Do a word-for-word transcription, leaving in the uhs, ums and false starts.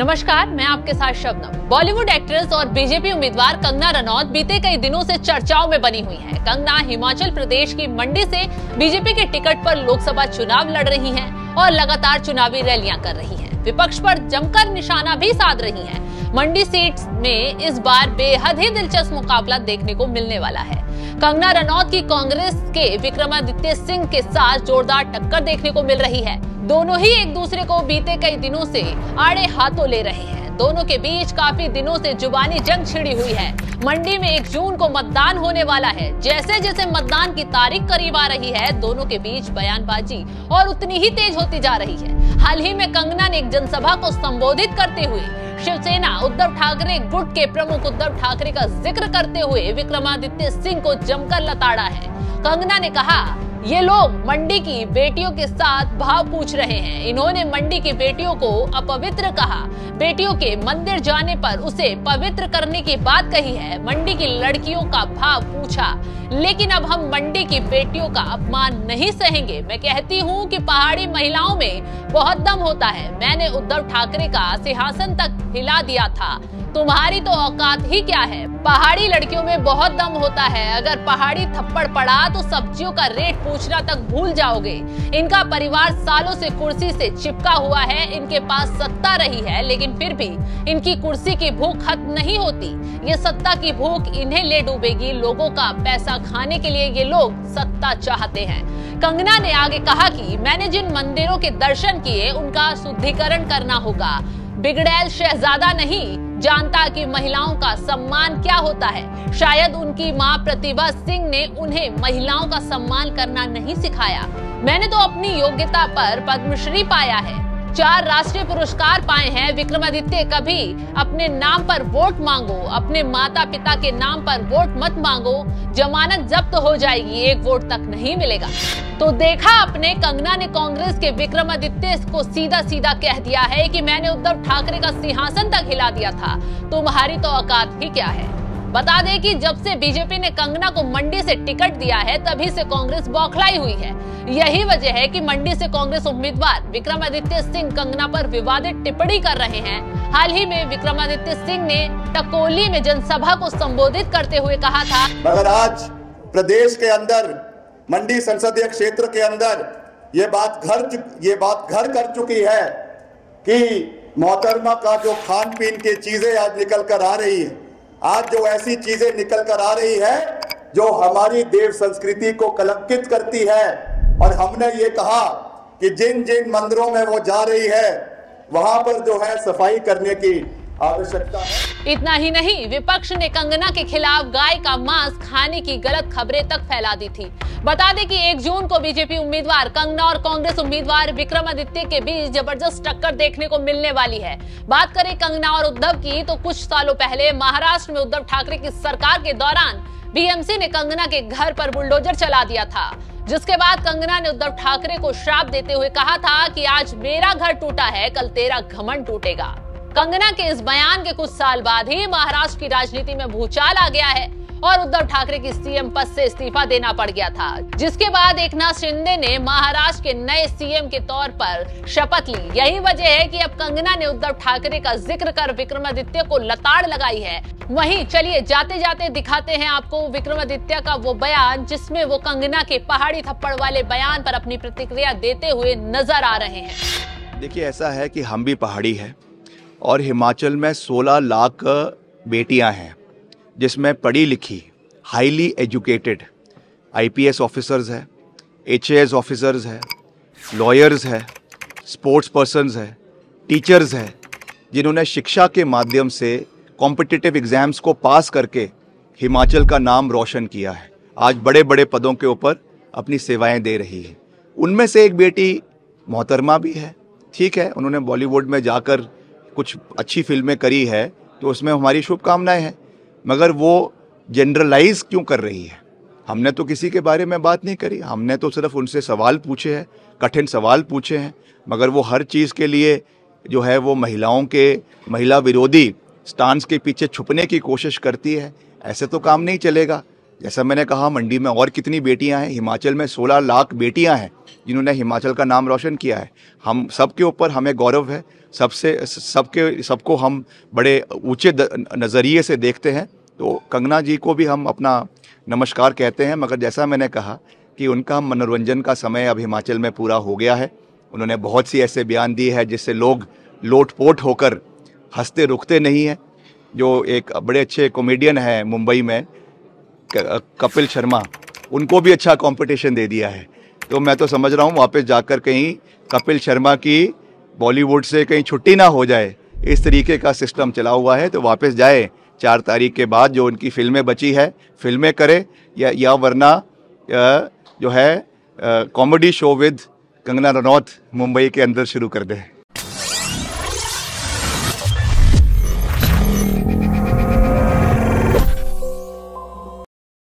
नमस्कार, मैं आपके साथ शबनम। बॉलीवुड एक्ट्रेस और बीजेपी उम्मीदवार कंगना रनौत बीते कई दिनों से चर्चाओं में बनी हुई हैं। कंगना हिमाचल प्रदेश की मंडी से बीजेपी के टिकट पर लोकसभा चुनाव लड़ रही हैं और लगातार चुनावी रैलियां कर रही हैं। विपक्ष पर जमकर निशाना भी साध रही हैं। मंडी सीट में इस बार बेहद ही दिलचस्प मुकाबला देखने को मिलने वाला है। कंगना रनौत की कांग्रेस के विक्रमादित्य सिंह के साथ जोरदार टक्कर देखने को मिल रही है। दोनों ही एक दूसरे को बीते कई दिनों से आड़े हाथों ले रहे हैं। दोनों के बीच काफी दिनों से जुबानी जंग छिड़ी हुई है। मंडी में एक जून को मतदान होने वाला है। जैसे जैसे मतदान की तारीख करीब आ रही है, दोनों के बीच बयानबाजी और उतनी ही तेज होती जा रही है। हाल ही में कंगना ने एक जनसभा को संबोधित करते हुए शिवसेना उद्धव ठाकरे गुट के प्रमुख उद्धव ठाकरे का जिक्र करते हुए विक्रमादित्य सिंह को जमकर लताड़ा है। कंगना ने कहा, ये लोग मंडी की बेटियों के साथ भाव पूछ रहे हैं। इन्होंने मंडी की बेटियों को अपवित्र कहा। बेटियों के मंदिर जाने पर उसे पवित्र करने की बात कही है। मंडी की लड़कियों का भाव पूछा, लेकिन अब हम मंडी की बेटियों का अपमान नहीं सहेंगे। मैं कहती हूँ कि पहाड़ी महिलाओं में बहुत दम होता है। मैंने उद्धव ठाकरे का सिंहासन तक हिला दिया था। तुम्हारी तो औकात ही क्या है। पहाड़ी लड़कियों में बहुत दम होता है। अगर पहाड़ी थप्पड़ पड़ा तो सब्जियों का रेट पूछना तक भूल जाओगे। इनका परिवार सालों से कुर्सी से चिपका हुआ है। इनके पास सत्ता रही है, लेकिन फिर भी इनकी कुर्सी की भूख खत्म नहीं होती। ये सत्ता की भूख इन्हें ले डूबेगी। लोगों का पैसा खाने के लिए ये लोग सत्ता चाहते हैं। कंगना ने आगे कहा कि मैंने जिन मंदिरों के दर्शन किए उनका शुद्धिकरण करना होगा। बिगड़ैल शहजादा नहीं जानता कि महिलाओं का सम्मान क्या होता है। शायद उनकी मां प्रतिभा सिंह ने उन्हें महिलाओं का सम्मान करना नहीं सिखाया। मैंने तो अपनी योग्यता पर पद्मश्री पाया है, चार राष्ट्रीय पुरस्कार पाए हैं। विक्रमादित्य, कभी अपने नाम पर वोट मांगो, अपने माता पिता के नाम पर वोट मत मांगो। जमानत जब्त हो जाएगी, एक वोट तक नहीं मिलेगा। तो देखा आपने, कंगना ने कांग्रेस के विक्रमादित्य को सीधा सीधा कह दिया है कि मैंने उद्धव ठाकरे का सिंहासन तक हिला दिया था। तुम्हारी तो औकात ही क्या है। बता दें कि जब से बीजेपी ने कंगना को मंडी से टिकट दिया है, तभी से कांग्रेस बौखलाई हुई है। यही वजह है कि मंडी से कांग्रेस उम्मीदवार विक्रमादित्य सिंह कंगना पर विवादित टिप्पणी कर रहे हैं। हाल ही में विक्रमादित्य सिंह ने टकोली में जनसभा को संबोधित करते हुए कहा था, मगर आज प्रदेश के अंदर मंडी संसदीय क्षेत्र के अंदर ये बात घर ये बात घर कर चुकी है कि मोहतरमा का जो खान पीन की चीजें आज निकल कर आ रही है, आज जो ऐसी चीजें निकल कर आ रही है जो हमारी देव संस्कृति को कलंकित करती है। और हमने ये कहा कि जिन जिन मंदिरों में वो जा रही है वहां पर जो है सफाई करने की आवश्यकता है। इतना ही नहीं, विपक्ष ने कंगना के खिलाफ गाय का मांस खाने की गलत खबरें तक फैला दी थी। बता दें कि एक जून को बीजेपी उम्मीदवार कंगना और कांग्रेस उम्मीदवार विक्रमादित्य के बीच जबरदस्त टक्कर देखने को मिलने वाली है। बात करें कंगना और उद्धव की, तो कुछ सालों पहले महाराष्ट्र में उद्धव ठाकरे की सरकार के दौरान बीएमसी ने कंगना के घर पर बुलडोजर चला दिया था, जिसके बाद कंगना ने उद्धव ठाकरे को श्राप देते हुए कहा था कि आज मेरा घर टूटा है, कल तेरा घमंड टूटेगा। कंगना के इस बयान के कुछ साल बाद ही महाराष्ट्र की राजनीति में भूचाल आ गया है और उद्धव ठाकरे की सीएम पद से इस्तीफा देना पड़ गया था, जिसके बाद एकनाथ शिंदे ने महाराष्ट्र के नए सीएम के तौर पर शपथ ली। यही वजह है कि अब कंगना ने उद्धव ठाकरे का जिक्र कर विक्रमादित्य को लताड़ लगाई है। वहीं चलिए जाते जाते दिखाते हैं आपको विक्रमादित्य का वो बयान, जिसमें वो कंगना के पहाड़ी थप्पड़ वाले बयान पर अपनी प्रतिक्रिया देते हुए नजर आ रहे हैं। देखिए, ऐसा है कि हम भी पहाड़ी है और हिमाचल में सोलह लाख बेटियां हैं, जिसमें पढ़ी लिखी हाईली एजुकेटेड आईपीएस ऑफिसर्स है, एचएएस ऑफिसर्स है, लॉयर्स है, स्पोर्ट्स पर्सन्स है, टीचर्स है, जिन्होंने शिक्षा के माध्यम से कॉम्पिटिटिव एग्जाम्स को पास करके हिमाचल का नाम रोशन किया है। आज बड़े बड़े पदों के ऊपर अपनी सेवाएं दे रही है। उनमें से एक बेटी मोहतरमा भी है। ठीक है, उन्होंने बॉलीवुड में जाकर कुछ अच्छी फिल्में करी है, तो उसमें हमारी शुभकामनाएं हैं, मगर वो जनरलाइज क्यों कर रही है? हमने तो किसी के बारे में बात नहीं करी। हमने तो सिर्फ उनसे सवाल पूछे हैं, कठिन सवाल पूछे हैं, मगर वो हर चीज़ के लिए जो है वो महिलाओं के महिला विरोधी स्टांस के पीछे छुपने की कोशिश करती है। ऐसे तो काम नहीं चलेगा। जैसा मैंने कहा, मंडी में और कितनी बेटियां हैं, हिमाचल में सोलह लाख बेटियां हैं जिन्होंने हिमाचल का नाम रोशन किया है। हम सबके ऊपर हमें गौरव है, सबसे सबके सबको हम बड़े ऊंचे नज़रिए से देखते हैं। तो कंगना जी को भी हम अपना नमस्कार कहते हैं, मगर जैसा मैंने कहा कि उनका मनोरंजन का समय अब हिमाचल में पूरा हो गया है। उन्होंने बहुत सी ऐसे बयान दिए हैं जिससे लोग लोटपोट होकर हंसते रुकते नहीं हैं। जो एक बड़े अच्छे कॉमेडियन हैं मुंबई में, कपिल शर्मा, उनको भी अच्छा कंपटीशन दे दिया है। तो मैं तो समझ रहा हूँ वापस जाकर कहीं कपिल शर्मा की बॉलीवुड से कहीं छुट्टी ना हो जाए, इस तरीके का सिस्टम चला हुआ है। तो वापस जाए, चार तारीख के बाद जो उनकी फिल्में बची है फिल्में करे, या या वरना जो है comedy show with Kangana Ranaut Mumbai के अंदर शुरू कर दे।